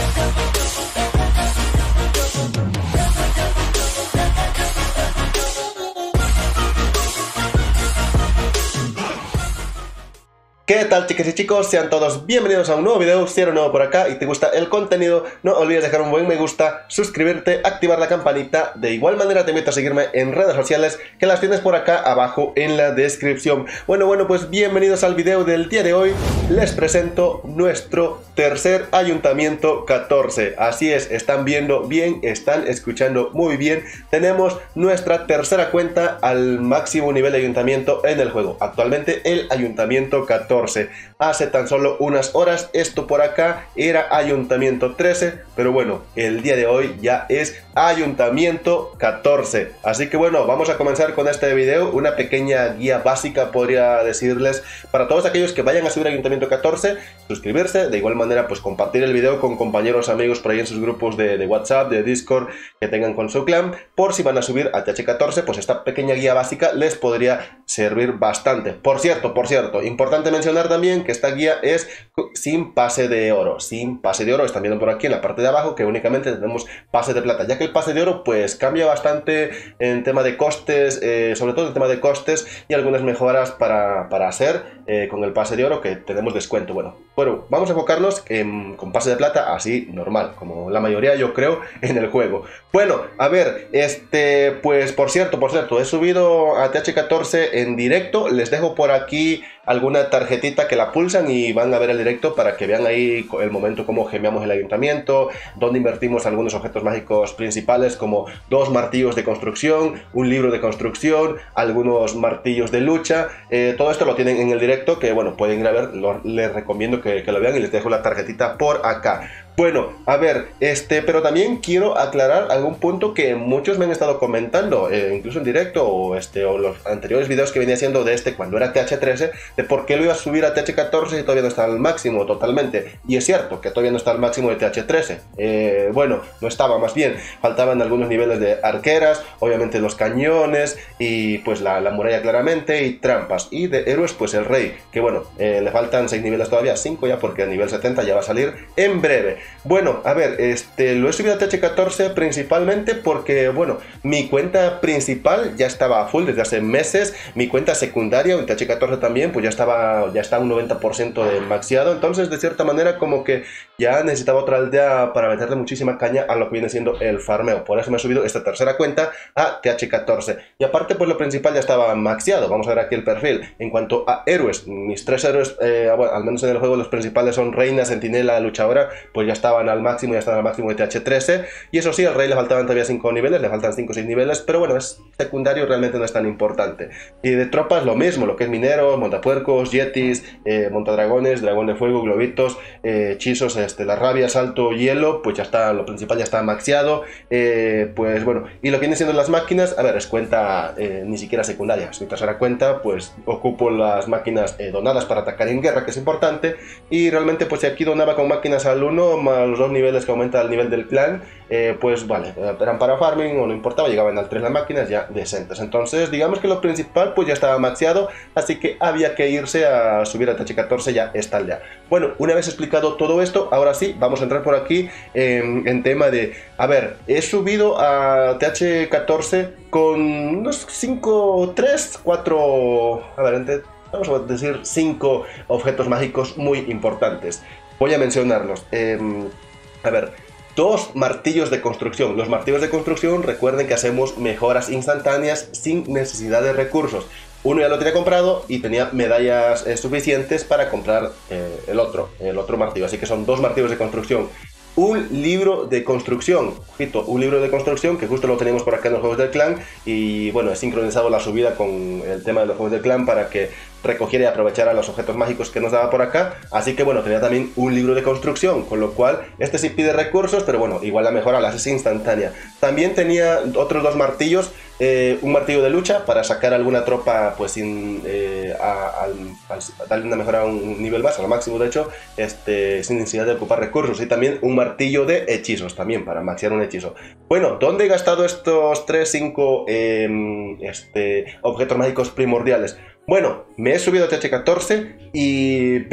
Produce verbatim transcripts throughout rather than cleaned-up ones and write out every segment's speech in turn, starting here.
¿Qué tal, chicas y chicos? Sean todos bienvenidos a un nuevo video. Si eres nuevo por acá y te gusta el contenido, no olvides dejar un buen me gusta, suscribirte, activar la campanita. De igual manera te invito a seguirme en redes sociales, que las tienes por acá abajo en la descripción. Bueno, bueno, pues bienvenidos al video del día de hoy. Les presento nuestro tercer Ayuntamiento catorce. Así es, están viendo bien, están escuchando muy bien. Tenemos nuestra tercera cuenta al máximo nivel de Ayuntamiento en el juego. Actualmente el Ayuntamiento catorce. Hace tan solo unas horas esto por acá era Ayuntamiento trece, pero bueno, el día de hoy ya es Ayuntamiento catorce. Así que bueno, vamos a comenzar con este video, una pequeña guía básica podría decirles para todos aquellos que vayan a subir Ayuntamiento catorce, suscribirse, de igual manera pues compartir el video con compañeros, amigos por ahí en sus grupos de, de WhatsApp, de Discord que tengan con su clan, por si van a subir a T H catorce, pues esta pequeña guía básica les podría servir bastante. Por cierto, por cierto, importante mencionar también que esta guía es sin pase de oro, sin pase de oro, están viendo por aquí en la parte de abajo que únicamente tenemos pase de plata, ya que el pase de oro pues cambia bastante en tema de costes, eh, sobre todo en tema de costes y algunas mejoras para, para hacer eh, con el pase de oro que tenemos descuento. Bueno, bueno, vamos a enfocarnos en, con pase de plata así normal, como la mayoría yo creo en el juego. Bueno, a ver, este, pues por cierto, por cierto, he subido a T H catorce en directo, les dejo por aquí alguna tarjetita que la pulsan y van a ver el directo para que vean ahí el momento cómo gemeamos el ayuntamiento, donde invertimos algunos objetos mágicos principales como dos martillos de construcción, un libro de construcción, algunos martillos de lucha. Eh, todo esto lo tienen en el directo, que bueno, pueden ir a ver, lo, les recomiendo que, que lo vean y les dejo la tarjetita por acá. Bueno, a ver, este, pero también quiero aclarar algún punto que muchos me han estado comentando, eh, incluso en directo o, este, o los anteriores videos que venía haciendo de este cuando era T H trece, de por qué lo iba a subir a T H catorce y todavía no está al máximo totalmente. Y es cierto que todavía no está al máximo de T H trece. Eh, bueno, no estaba, más bien, faltaban algunos niveles de arqueras, obviamente los cañones y pues la, la muralla claramente y trampas. Y de héroes pues el rey, que bueno, eh, le faltan seis niveles todavía, cinco ya porque a nivel setenta ya va a salir en breve. Bueno, a ver, este, lo he subido a T H catorce principalmente porque, bueno, mi cuenta principal ya estaba a full desde hace meses, mi cuenta secundaria en T H catorce también, pues ya estaba, ya está un noventa por ciento de maxiado, entonces de cierta manera como que ya necesitaba otra aldea para meterle muchísima caña a lo que viene siendo el farmeo, por eso me he subido esta tercera cuenta a T H catorce, y aparte pues lo principal ya estaba maxiado. Vamos a ver aquí el perfil. En cuanto a héroes, mis tres héroes, eh, bueno, al menos en el juego los principales son Reina, Centinela, Luchadora, pues ya estaban al máximo, ya están al máximo de T H trece, y eso sí, al rey le faltaban todavía cinco niveles, le faltan cinco o seis niveles, pero bueno, es secundario, realmente no es tan importante. Y de tropas lo mismo, lo que es mineros, montapuercos, yetis, eh, montadragones, dragón de fuego, globitos, eh, hechizos, este, la rabia, salto, hielo, pues ya está, lo principal ya está maxiado, eh, pues bueno, y lo que vienen siendo las máquinas, a ver, es cuenta eh, ni siquiera secundaria, es mi tercera cuenta, pues ocupo las máquinas eh, donadas para atacar en guerra, que es importante, y realmente pues si aquí donaba con máquinas al uno, más los dos niveles que aumenta el nivel del clan, eh, pues vale, eran para farming o no importaba, llegaban al tres las máquinas ya decentes. Entonces digamos que lo principal pues ya estaba maxiado, así que había que irse a subir a T H catorce ya esta aldea. Bueno, una vez explicado todo esto, ahora sí, vamos a entrar por aquí en, en tema de, a ver, he subido a T H catorce con unos cinco, tres, cuatro, a ver, entre, vamos a decir cinco objetos mágicos muy importantes. Voy a mencionarlos. Eh, a ver, dos martillos de construcción. Los martillos de construcción, recuerden que hacemos mejoras instantáneas sin necesidad de recursos. Uno ya lo tenía comprado y tenía medallas eh, suficientes para comprar eh, el otro, el otro martillo. Así que son dos martillos de construcción. Un libro de construcción, ojito, un libro de construcción que justo lo tenemos por acá en los juegos del clan. Y bueno, he sincronizado la subida con el tema de los juegos del clan para que recogiera y aprovechara los objetos mágicos que nos daba por acá. Así que bueno, tenía también un libro de construcción, con lo cual este sí pide recursos, pero bueno, igual la mejora la hace instantánea. También tenía otros dos martillos, eh, un martillo de lucha para sacar alguna tropa pues sin eh, a, a, a darle una mejora a un nivel más, al máximo de hecho, este, sin necesidad de ocupar recursos. Y también un martillo de hechizos también para maxear un hechizo. Bueno, ¿dónde he gastado estos tres, cinco eh, este, objetos mágicos primordiales? Bueno, me he subido a T H catorce y venga,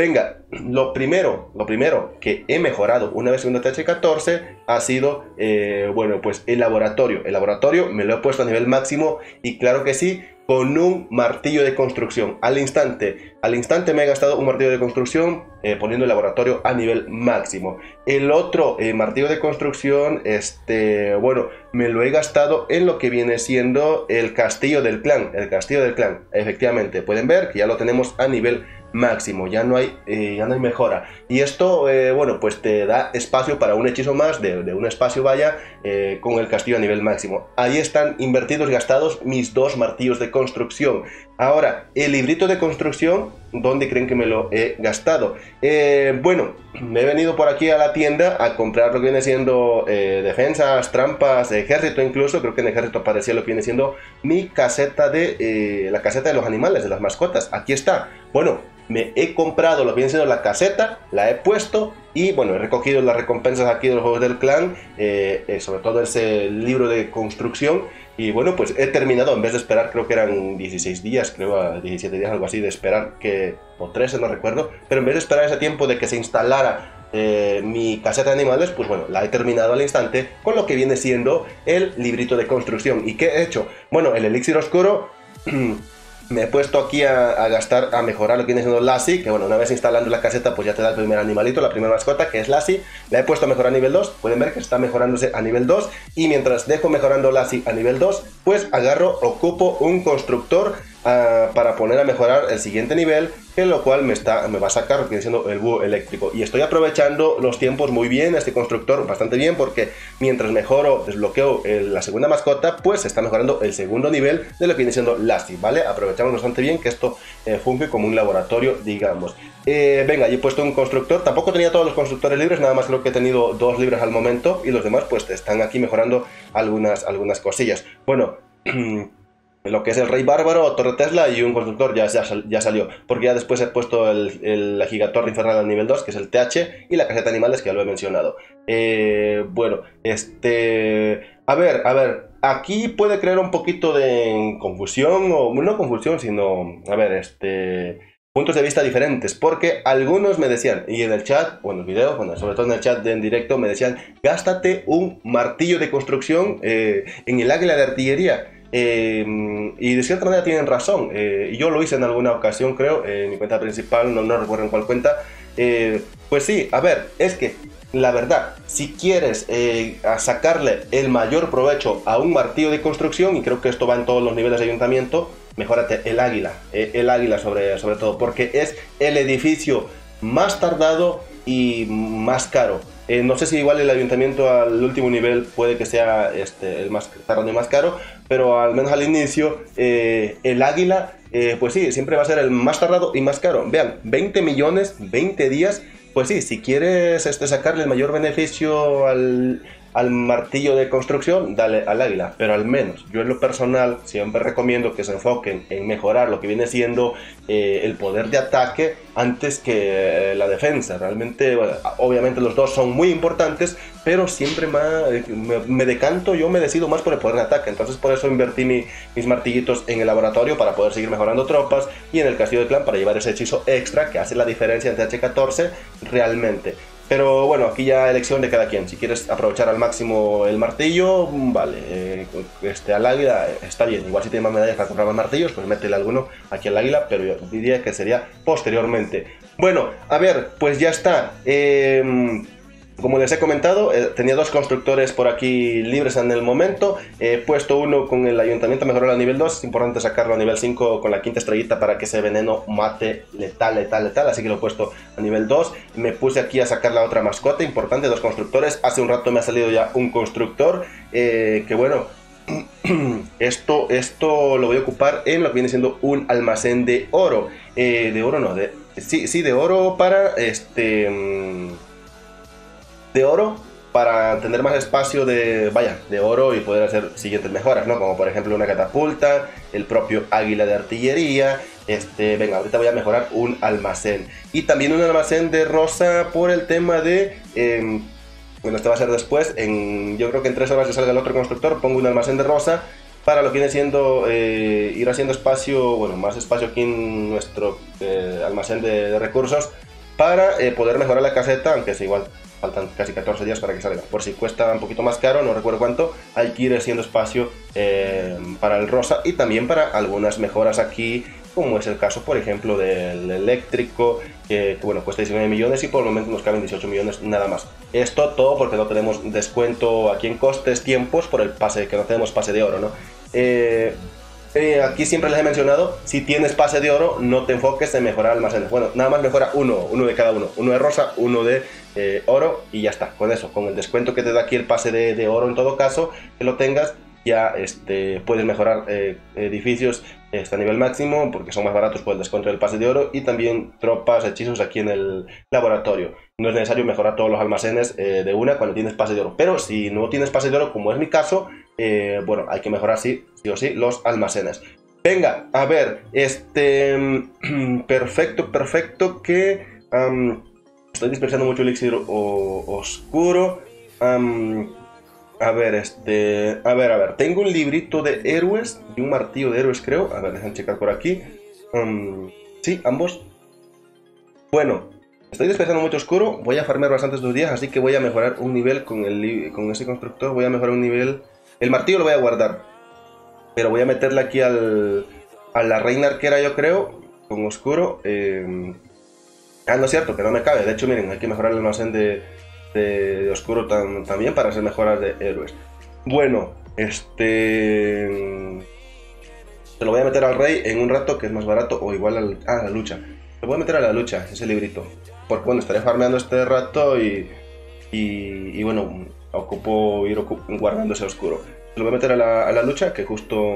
lo primero, lo primero que he mejorado una vez en T H catorce ha sido, eh, bueno, pues el laboratorio. El laboratorio me lo he puesto a nivel máximo y claro que sí, con un martillo de construcción. Al instante, al instante me he gastado un martillo de construcción eh, poniendo el laboratorio a nivel máximo. El otro eh, martillo de construcción, este, bueno, me lo he gastado en lo que viene siendo el castillo del clan. El castillo del clan, efectivamente, pueden ver que ya lo tenemos a nivel máximo, ya no hay, eh, ya no hay mejora. Y esto, eh, bueno, pues te da espacio para un hechizo más, de, de un espacio vaya, eh, con el castillo a nivel máximo. Ahí están invertidos y gastados mis dos martillos de construcción. Ahora, el librito de construcción, ¿dónde creen que me lo he gastado? Eh, bueno, me he venido por aquí a la tienda a comprar lo que viene siendo eh, defensas, trampas, ejército incluso. Creo que en ejército aparecía lo que viene siendo mi caseta de, eh, la caseta de los animales, de las mascotas. Aquí está. Bueno, me he comprado lo que viene siendo la caseta, la he puesto y bueno, he recogido las recompensas aquí de los juegos del clan, eh, eh, sobre todo ese libro de construcción. Y bueno, pues he terminado, en vez de esperar, creo que eran dieciséis días, creo diecisiete días, algo así, de esperar que, o trece, no recuerdo, pero en vez de esperar ese tiempo de que se instalara eh, mi caseta de animales, pues bueno, la he terminado al instante con lo que viene siendo el librito de construcción. ¿Y qué he hecho? Bueno, el elixir oscuro... Me he puesto aquí a, a gastar, a mejorar lo que viene siendo Lassie, que bueno, una vez instalando la caseta pues ya te da el primer animalito, la primera mascota, que es Lassie. La he puesto a mejorar a nivel dos, pueden ver que está mejorándose a nivel dos. Y mientras dejo mejorando Lassie a nivel dos, pues agarro, ocupo un constructor uh, para poner a mejorar el siguiente nivel, que lo cual me, está, me va a sacar lo que viene siendo el búho eléctrico. Y estoy aprovechando los tiempos muy bien, este constructor bastante bien, porque mientras mejoro, desbloqueo el, la segunda mascota, pues se está mejorando el segundo nivel de lo que viene siendo Lassie, ¿vale? Aprovechamos bastante bien que esto eh, funge como un laboratorio, digamos. Eh, venga, yo he puesto un constructor, tampoco tenía todos los constructores libres, nada más creo que he tenido dos libres al momento, y los demás pues están aquí mejorando algunas, algunas cosillas. Bueno... lo que es el Rey Bárbaro, Torre Tesla y un constructor ya, ya, ya salió, porque ya después he puesto el, el, la Gigatorre Infernal al nivel dos, que es el T H, y la caseta de animales, que ya lo he mencionado. Eh, bueno, este... A ver, a ver, aquí puede crear un poquito de confusión, o no confusión, sino... A ver, este... puntos de vista diferentes, porque algunos me decían, y en el chat, o en el video, bueno, sobre todo en el chat de en directo, me decían, gástate un martillo de construcción eh, en el águila de artillería. Eh, y de cierta manera tienen razón, eh, yo lo hice en alguna ocasión, creo, eh, en mi cuenta principal, no, no recuerdo en cuál cuenta. Eh, pues sí, a ver, es que la verdad, si quieres eh, a sacarle el mayor provecho a un martillo de construcción, y creo que esto va en todos los niveles de ayuntamiento, mejórate el águila, eh, el águila sobre, sobre todo, porque es el edificio más tardado y más caro. Eh, no sé si igual el ayuntamiento al último nivel puede que sea este, el más tardado y más caro, pero al menos al inicio eh, el águila, eh, pues sí, siempre va a ser el más tardado y más caro. Vean, veinte millones, veinte días, pues sí, si quieres este, sacarle el mayor beneficio al... al martillo de construcción, dale al águila, pero al menos yo en lo personal siempre recomiendo que se enfoquen en mejorar lo que viene siendo eh, el poder de ataque antes que eh, la defensa. Realmente, bueno, obviamente los dos son muy importantes, pero siempre más, me, me decanto, yo me decido más por el poder de ataque. Entonces por eso invertí mi, mis martillitos en el laboratorio para poder seguir mejorando tropas, y en el castillo del clan para llevar ese hechizo extra que hace la diferencia en T H catorce realmente. Pero bueno, aquí ya elección de cada quien. Si quieres aprovechar al máximo el martillo, vale, eh, este, al águila está bien. Igual si tienes más medallas para comprar más martillos, pues métele alguno aquí al águila, pero yo diría que sería posteriormente. Bueno, a ver, pues ya está. Eh, Como les he comentado, eh, tenía dos constructores por aquí libres en el momento. He puesto uno con el ayuntamiento mejorado al nivel dos. Es importante sacarlo a nivel cinco con la quinta estrellita para que ese veneno mate letal, letal, letal. Así que lo he puesto a nivel dos. Me puse aquí a sacar la otra mascota. Importante, dos constructores. Hace un rato me ha salido ya un constructor. Eh, que bueno, esto, esto lo voy a ocupar en lo que viene siendo un almacén de oro. Eh, de oro no, de, sí, sí, de oro para este... de oro para tener más espacio de, vaya, de oro y poder hacer siguientes mejoras, ¿no? Como por ejemplo una catapulta, el propio águila de artillería, este, venga, ahorita voy a mejorar un almacén. Y también un almacén de rosa por el tema de, eh, bueno, este va a ser después, en, yo creo que en tres horas que salga el otro constructor, pongo un almacén de rosa para lo que viene siendo eh, ir haciendo espacio, bueno, más espacio aquí en nuestro eh, almacén de, de recursos, para eh, poder mejorar la caseta, aunque es igual, faltan casi catorce días para que salga. Por si cuesta un poquito más caro, no recuerdo cuánto, hay que ir haciendo espacio eh, para el rosa y también para algunas mejoras aquí, como es el caso, por ejemplo, del eléctrico, que, que bueno, cuesta diecinueve millones y por el momento nos caben dieciocho millones nada más. Esto todo porque no tenemos descuento aquí en costes, tiempos, por el pase, que no tenemos pase de oro, ¿no? Eh, eh, aquí siempre les he mencionado, si tienes pase de oro, no te enfoques en mejorar almacenes. Bueno, nada más mejora uno, uno de cada uno. Uno de rosa, uno de eh, oro y ya está. Con eso, con el descuento que te da aquí el pase de, de oro en todo caso, que lo tengas, ya este, puedes mejorar eh, edificios este, a nivel máximo porque son más baratos por el descuento del pase de oro y también tropas, hechizos aquí en el laboratorio. No es necesario mejorar todos los almacenes eh, de una cuando tienes pase de oro, pero si no tienes pase de oro, como es mi caso, eh, bueno, hay que mejorar sí, sí o sí los almacenes. Venga, a ver, este perfecto, perfecto que um, estoy dispersando mucho elixir o, oscuro. Um, A ver, este... A ver, a ver. Tengo un librito de héroes y un martillo de héroes, creo. A ver, déjenme checar por aquí. Um, sí, ambos. Bueno, estoy despejando mucho oscuro. Voy a farmear bastantes dos días, así que voy a mejorar un nivel con, el, con ese constructor. Voy a mejorar un nivel... El martillo lo voy a guardar. Pero voy a meterle aquí al... A la reina arquera, yo creo. Con oscuro. Eh... Ah, no es cierto, que no me cabe. De hecho, miren, hay que mejorar el almacén de... De, de oscuro tam, también para hacer mejoras de héroes. Bueno, este... Se lo voy a meter al rey en un rato, que es más barato, o igual al, ah, a la lucha. Lo voy a meter a la lucha, ese librito. Porque bueno, estaré farmeando este rato y... Y, y bueno, ocupo ir ocup guardando ese oscuro. Lo voy a meter a la, a la lucha, que justo...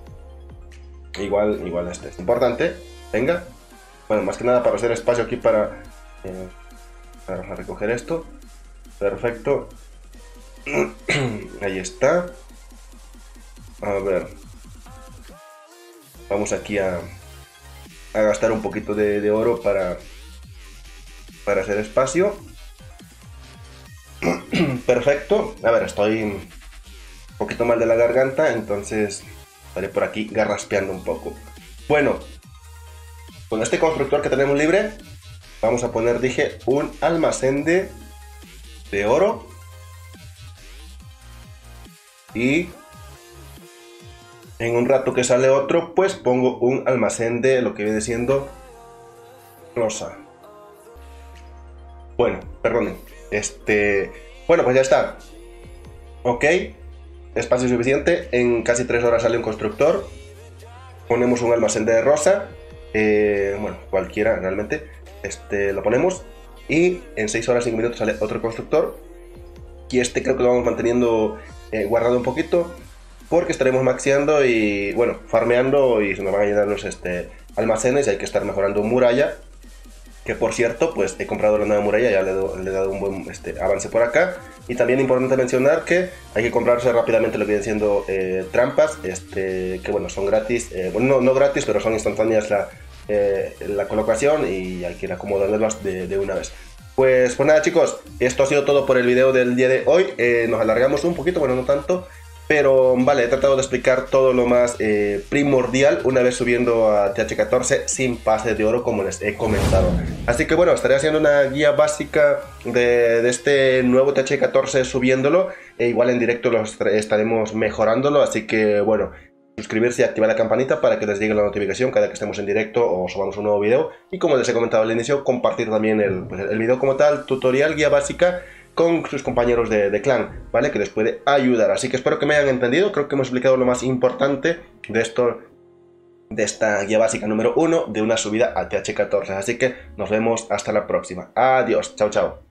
Igual, igual este es importante. Venga. Bueno, más que nada para hacer espacio aquí para... Eh, para recoger esto. Perfecto. Ahí está. A ver. Vamos aquí a, a gastar un poquito de, de oro para, para hacer espacio. Perfecto. A ver, estoy un poquito mal de la garganta, entonces estaré por aquí garraspeando un poco. Bueno, con este constructor que tenemos libre, vamos a poner, dije, un almacén de... de oro y en un rato que sale otro pues pongo un almacén de lo que viene siendo rosa. Bueno, perdonen, este bueno, pues ya está. Ok, espacio suficiente. En casi tres horas sale un constructor. Ponemos un almacén de rosa, eh, bueno, cualquiera realmente. Este lo ponemos. Y en seis horas cinco minutos sale otro constructor. Y este creo que lo vamos manteniendo eh, guardado un poquito, porque estaremos maxeando y bueno, farmeando y se nos van a llenar los este, almacenes y hay que estar mejorando muralla. Que por cierto, pues he comprado la nueva muralla, ya le, do, le he dado un buen este, avance por acá. Y también importante mencionar que hay que comprarse rápidamente lo que vienen siendo eh, trampas, este, que bueno, son gratis, eh, bueno, no, no gratis, pero son instantáneas la... Eh, la colocación y hay que ir acomodándolas de, de una vez. Pues, pues nada chicos, esto ha sido todo por el video del día de hoy. Eh, nos alargamos un poquito, bueno no tanto, pero vale, he tratado de explicar todo lo más eh, primordial una vez subiendo a T H catorce sin pase de oro como les he comentado. Así que bueno, estaré haciendo una guía básica de, de este nuevo T H catorce subiéndolo e igual en directo lo estaremos mejorándolo, así que bueno, suscribirse y activar la campanita para que les llegue la notificación cada que estemos en directo o subamos un nuevo video. Y como les he comentado al inicio, compartir también el, pues el video como tal, tutorial, guía básica, con sus compañeros de, de clan, ¿vale? Que les puede ayudar. Así que espero que me hayan entendido. Creo que hemos explicado lo más importante de esto, de esta guía básica número uno de una subida a T H catorce. Así que nos vemos hasta la próxima. Adiós, chao, chao.